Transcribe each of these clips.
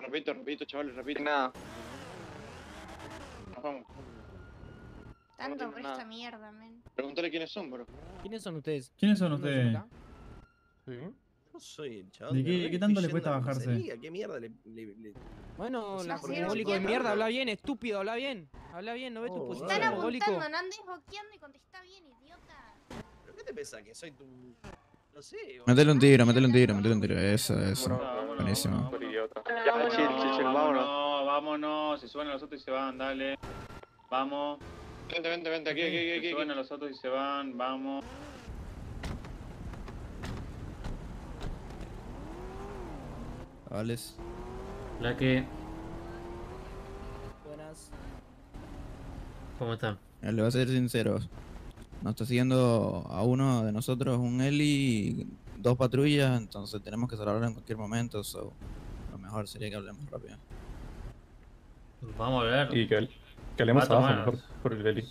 Repito, chavales, repito. Nada. Nos vamos. Tanto No por tiene esta nada. mierda, men. Preguntale quiénes son, bro. ¿Quiénes son ustedes? ¿Quiénes son ¿Uno de ustedes? acá? Yo soy el chaval ¿De de qué- Ren, qué tanto estoy le yendo cuesta a la bajarse? comisaría, ¿qué mierda le... Bueno, No sé la por qué no alcohólico se de quiere. mierda, habla bien, estúpido, habla bien. Habla bien, ¿no ves tu Oh, posición Están Claro, alcohólico? apuntando, no andes boqueando y contestá bien, idiota. ¿Pero qué te pensás? ¿Que soy tu...? No sé... Métele un tiro, métele un tiro, métele un tiro. Eso. Vámonos, Buenísimo. por idiota. Ya, Chill, vámonos. Vámonos, se suben a los autos y se van, dale. Vamos. Vente, aquí. Se suben a los autos y se van, vamos. Vales. La que... Buenas. ¿Cómo están? Le voy a ser sincero. Nos está siguiendo a uno de nosotros un heli, 2 patrullas, entonces tenemos que cerrarlo en cualquier momento. So, lo mejor sería que hablemos rápido. Vamos a hablar. Y que hablemos Va a abajo tomar- mejor por el Eli.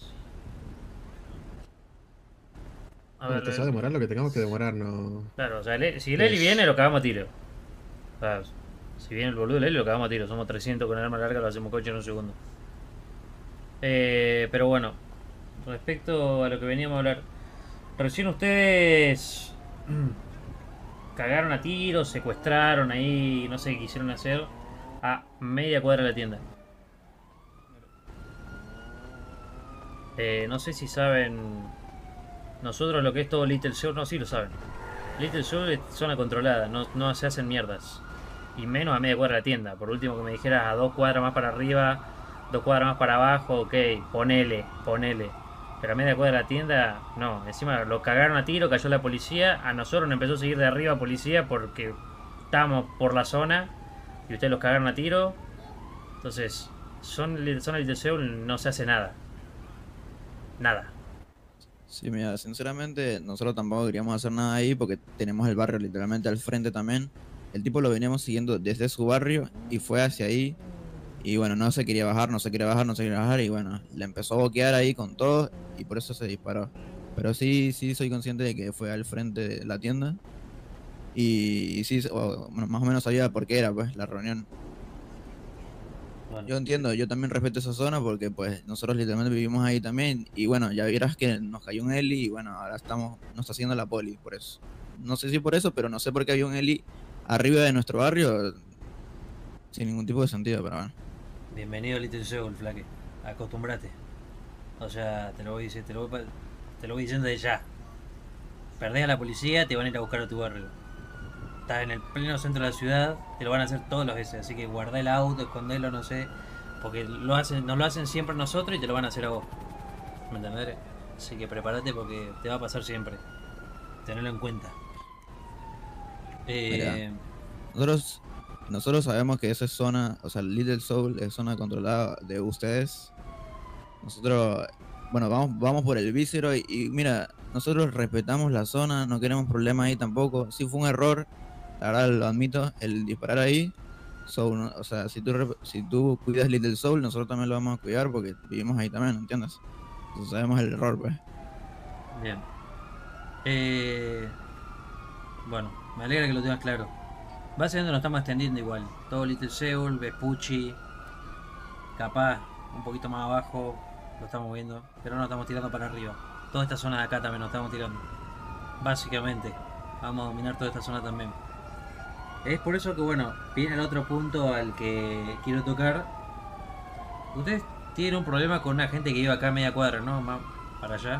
A Bueno, que se va a demorar lo que tengamos que demorar, no. Claro, o sea, si el Eli viene, lo cagamos a tiro. O sea, si viene el boludo del Eli, lo cagamos a tiro. Somos 300 con el arma larga, lo hacemos coche en un segundo. Pero bueno, respecto a lo que veníamos a hablar. Recién ustedes cagaron a tiros, secuestraron ahí, no sé qué quisieron hacer, a media cuadra de la tienda. No sé si saben, nosotros lo que es todo Little Seoul, no, sí lo saben. Little Seoul es zona controlada, no se hacen mierdas. Y menos a media cuadra de la tienda. Por último que me dijeras a 2 cuadras más para arriba, 2 cuadras más para abajo, ok, ponele. Pero a media cuadra de la tienda, no. Encima lo cagaron a tiro, cayó la policía. A nosotros nos empezó a seguir de arriba policía porque estábamos por la zona. Y ustedes los cagaron a tiro. Entonces, zona Little Seoul no se hace nada. Nada. Sí, mira, sinceramente, nosotros tampoco queríamos hacer nada ahí porque tenemos el barrio literalmente al frente también. El tipo lo veníamos siguiendo desde su barrio y fue hacia ahí. Y bueno, no se quería bajar. Y bueno, le empezó a boquear ahí con todo y por eso se disparó. Pero sí soy consciente de que fue al frente de la tienda. Y sí, bueno, más o menos sabía por qué era pues la reunión. Bueno, Yo entiendo, yo también respeto esa zona porque pues nosotros literalmente vivimos ahí también. Y bueno, ya verás que nos cayó un heli y bueno, ahora nos está haciendo la poli por eso. No sé si por eso, pero no sé por qué había un heli arriba de nuestro barrio sin ningún tipo de sentido, pero bueno. bienvenido a Little Seoul, flaque. Acostumbrate. O sea, te lo voy diciendo de ya. Perdés a la policía, te van a ir a buscar a tu barrio. Estás en el pleno centro de la ciudad, te lo van a hacer todas las veces. Así que guardá el auto, escondelo, no sé. Porque nos lo hacen siempre nosotros y te lo van a hacer a vos. ¿Me entendés? Así que prepárate porque te va a pasar siempre. Tenelo en cuenta. Mira. Nosotros sabemos que esa es zona, o sea, Little Seoul es zona controlada de ustedes. Nosotros, bueno, vamos por el víscero y mira, nosotros respetamos la zona, no queremos problemas ahí tampoco. Sí fue un error, la verdad lo admito, el disparar ahí. O sea, si tú cuidas Little Seoul, nosotros también lo vamos a cuidar porque vivimos ahí también, ¿entiendes? Entonces sabemos el error, pues. Bien. Bueno, me alegra que lo tengas claro. Básicamente nos estamos extendiendo igual. Todo Little Seoul, Vespucci, capaz un poquito más abajo lo estamos viendo, pero no nos estamos tirando para arriba. Toda esta zona de acá también nos estamos tirando. Básicamente, vamos a dominar toda esta zona también. Es por eso que bueno, viene el otro punto al que quiero tocar. Ustedes tienen un problema con una gente que vive acá a media cuadra, ¿no? Más para allá.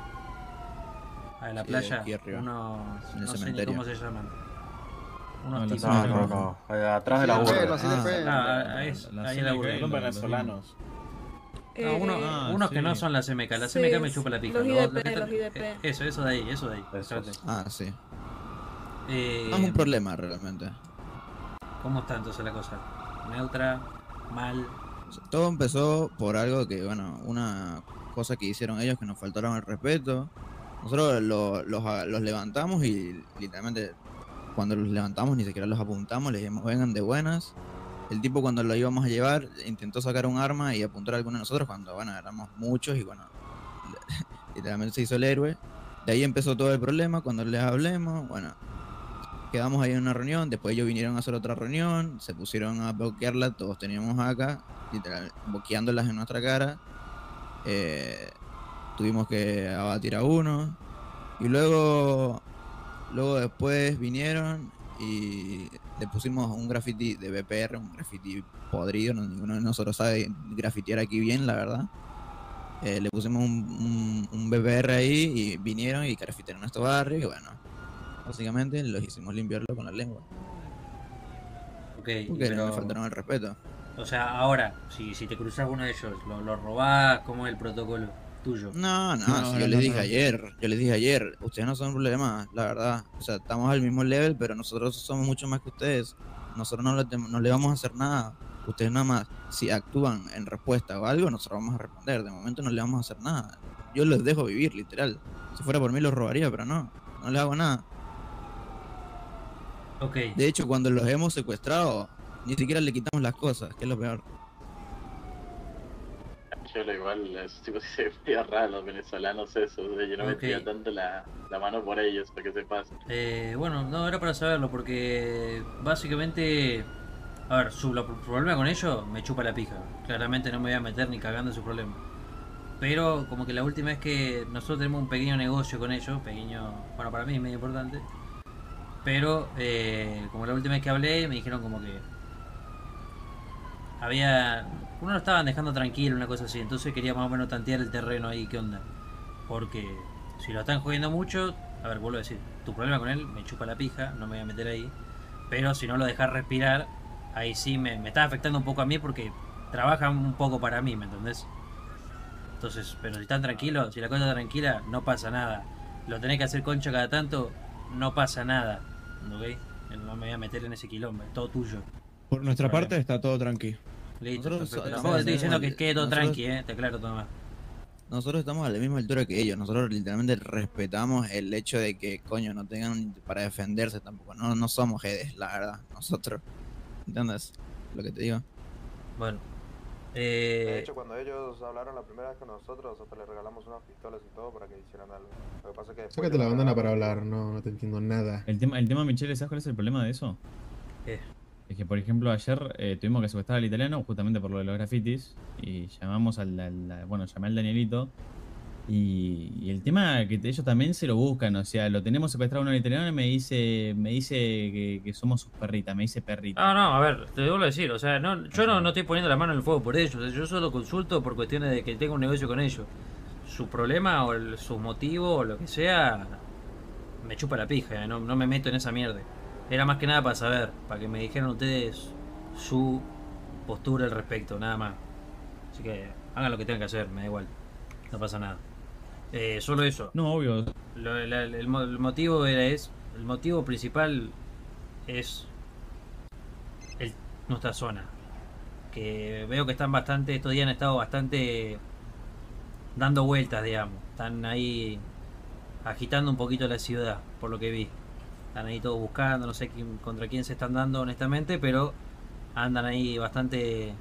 A la Sí, playa. aquí arriba, Unos, en el no sé ni cementerio. cómo se llaman. Unos No, tipos. No. Atrás de la Sí, burra. los CDP. Ahí en la burra. Son venezolanos. Unos que no son las MK. Las MK me chupa la pija. Los Los IDP, que están- los IDP. Eso de ahí. Exacto. Ah, sí. Eh, No es un problema realmente. ¿Cómo está entonces la cosa? ¿Neutra? ¿Mal? Todo empezó por algo que, bueno, una cosa que hicieron ellos que nos faltaron el respeto. Nosotros los levantamos y literalmente cuando los levantamos ni siquiera los apuntamos, les dijimos vengan de buenas. El tipo cuando lo íbamos a llevar intentó sacar un arma y apuntar a alguno de nosotros cuando, bueno, éramos muchos y bueno, literalmente se hizo el héroe. De ahí empezó todo el problema, cuando les hablemos, bueno, quedamos ahí en una reunión, después ellos vinieron a hacer otra reunión, se pusieron a bloquearla, todos teníamos acá, literal, bloqueándolas en nuestra cara. Tuvimos que abatir a uno y luego después vinieron y le pusimos un graffiti de BPR, un graffiti podrido, ninguno de nosotros sabe grafitear aquí bien, la verdad. Le pusimos un BPR ahí y vinieron y grafitearon nuestro barrio y bueno, básicamente los hicimos limpiarlo con la lengua. Ok, Porque pero... me faltaron el respeto. O sea, ahora, si te cruzas uno de ellos, ¿lo robás? ¿Cómo es el protocolo tuyo? No, si yo les dije ayer, ustedes no son un problema, la verdad. O sea, estamos al mismo level, pero nosotros somos mucho más que ustedes. Nosotros no le vamos a hacer nada. Ustedes nada más, si actúan en respuesta o algo, nosotros vamos a responder. De momento no le vamos a hacer nada. Yo los dejo vivir, literal. Si fuera por mí los robaría, pero no les hago nada. Ok. De hecho, cuando los hemos secuestrado, ni siquiera le quitamos las cosas, que es lo peor. Yo lo igual, esos tipos sí se veía raro, los venezolanos eso, o sea, yo no Ok. metía tanto la mano por ellos, para que se pasen. Bueno, no, era para saberlo porque básicamente... A ver, su problema con ellos me chupa la pija. Claramente no me voy a meter ni cagando en su problema. Pero como que la última vez que nosotros tenemos un pequeño negocio con ellos, pequeño, bueno, para mí es medio importante. Pero como la última vez que hablé me dijeron como que había... Uno lo estaban dejando tranquilo, una cosa así. Entonces quería más o menos tantear el terreno ahí, qué onda. Porque si lo están jodiendo mucho, a ver, vuelvo a decir, tu problema con él me chupa la pija, no me voy a meter ahí. Pero si no lo dejas respirar, ahí sí me está afectando un poco a mí porque trabajan un poco para mí, ¿me entendés? Entonces, pero si están tranquilos, si la cosa está tranquila, no pasa nada. Lo tenés que hacer concha cada tanto, no pasa nada. ¿Ok? No me voy a meter en ese quilombo, es todo tuyo. Por nuestra Vale. parte está todo tranqui. Listo, Nosotros perfecto. so- Tampoco te estoy diciendo que nosotros- quede todo nosotros- tranqui, te aclaro todo más. Nosotros estamos a la misma altura que ellos. Nosotros literalmente respetamos el hecho de que, coño, no tengan para defenderse tampoco. No somos jedes, la verdad. Nosotros. ¿Entiendes lo que te digo? Bueno. De hecho, cuando ellos hablaron la primera vez con nosotros, hasta les regalamos unas pistolas y todo para que hicieran algo. Lo que pasa es que después Sácate la ya bandana no- para hablar, no te entiendo nada. El tema, Michelle, ¿sabes cuál es el problema de eso? ¿Qué? Es que, por ejemplo, ayer tuvimos que secuestrar al italiano justamente por lo de los grafitis. Y llamamos bueno, llamé al Danielito. Y el tema que ellos también se lo buscan, o sea, lo tenemos secuestrado uno al italiano y me dice que somos sus perritas, me dice perrita. No, a ver, te vuelvo a decir, o sea, yo no estoy poniendo la mano en el fuego por ellos, o sea, yo solo consulto por cuestiones de que tengo un negocio con ellos. Su problema o su motivo o lo que sea, me chupa la pija, no me meto en esa mierda. Era más que nada para saber, para que me dijeran ustedes su postura al respecto, nada más. Así que hagan lo que tengan que hacer, me da igual, no pasa nada. Solo eso. No, obvio. El motivo el motivo principal es nuestra zona. Que veo que están bastante, estos días han estado bastante dando vueltas, digamos. Están ahí agitando un poquito la ciudad, por lo que vi. Están ahí todos buscando, no sé contra quién se están dando honestamente, pero andan ahí bastante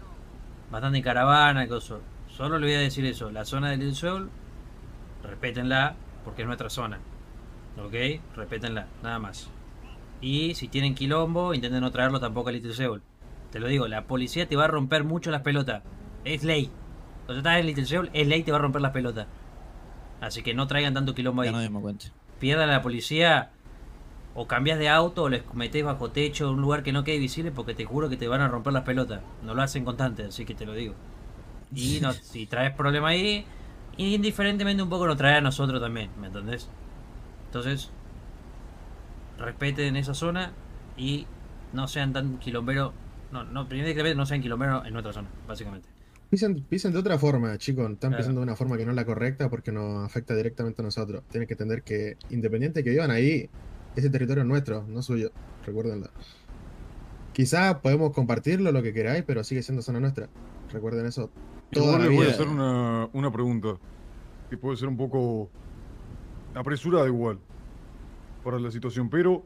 en caravana y cosas. Solo le voy a decir eso, la zona del Sol, respétenla, porque es nuestra zona. ¿Ok? Respétenla, nada más. Y si tienen quilombo, intenten no traerlo tampoco a Little Seoul. Te lo digo, la policía te va a romper mucho las pelotas. Es ley. O sea, estás en Little Seoul, es ley, te va a romper las pelotas. Así que no traigan tanto quilombo ahí. Ya no dimos cuenta. Pierdan a la policía, o cambias de auto, o les metés bajo techo, un lugar que no quede visible, porque te juro que te van a romper las pelotas. No lo hacen constante, así que te lo digo. Y no, si traes problema ahí, indiferentemente un poco lo trae a nosotros también, ¿me entendés? Entonces, respeten esa zona y no sean tan quilomberos. Primero no sean quilomberos en nuestra zona, básicamente. Piensen de otra forma, chicos. Están Claro. pensando de una forma que no es la correcta porque nos afecta directamente a nosotros. Tienen que entender que, independiente de que vivan ahí, ese territorio es nuestro, no suyo. Recuérdenlo. Quizás podemos compartirlo, lo que queráis, pero sigue siendo zona nuestra. Recuerden eso. Toda Igual la le voy a vida. hacer una pregunta que puede ser un poco apresurada igual para la situación, pero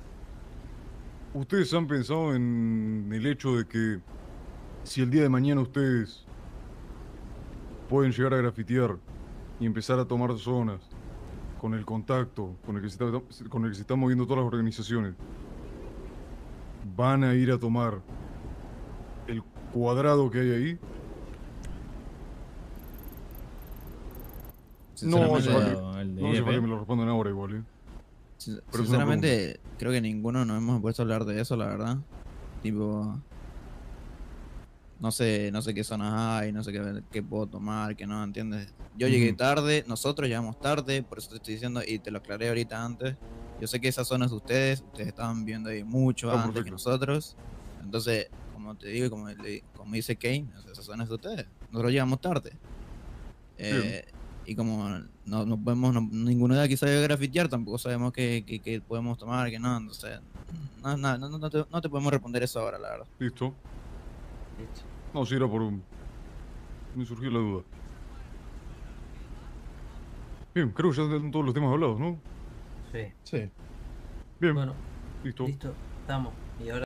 ¿ustedes han pensado en el hecho de que si el día de mañana ustedes pueden llegar a grafitear y empezar a tomar zonas con el contacto, con el que se están moviendo todas las organizaciones, van a ir a tomar el cuadrado que hay ahí. No hace Sinceramente, falta que me lo respondan ahora igual, Pero es una sinceramente, creo que ninguno nos hemos puesto a hablar de eso, la verdad. Tipo, no sé qué zonas hay, no sé qué puedo tomar, qué no, ¿entiendes? Yo llegué tarde, nosotros llegamos tarde, por eso te estoy diciendo, y te lo aclaré ahorita antes. Yo sé que esas zonas de ustedes estaban viendo ahí mucho antes perfecto. que nosotros. Entonces, como te digo, como dice Kane, o sea, esas zonas de ustedes. Nosotros llegamos tarde. Y como no podemos, ninguno de aquí sabe grafitear, tampoco sabemos qué podemos tomar, qué no, entonces no te podemos responder eso ahora, la verdad. Listo. No, si era por me surgió la duda. Bien, creo que ya están todos los temas hablados, ¿no? Sí. Sí. Bien. Bueno, Listo. listo, estamos. Y ahora